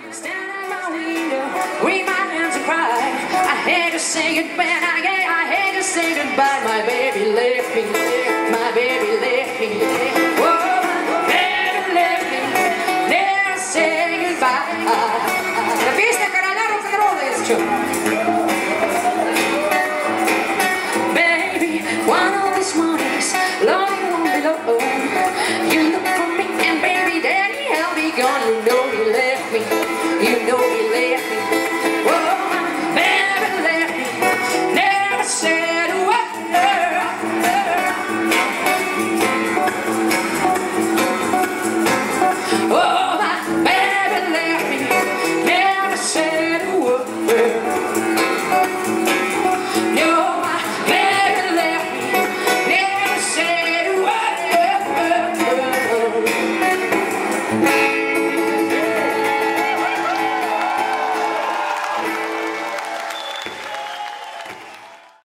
Stand at my window, wring my hands and cry. I hate to say goodbye, I hate to say goodbye. My baby left me, my baby left me. Oh, my baby left me, never say goodbye.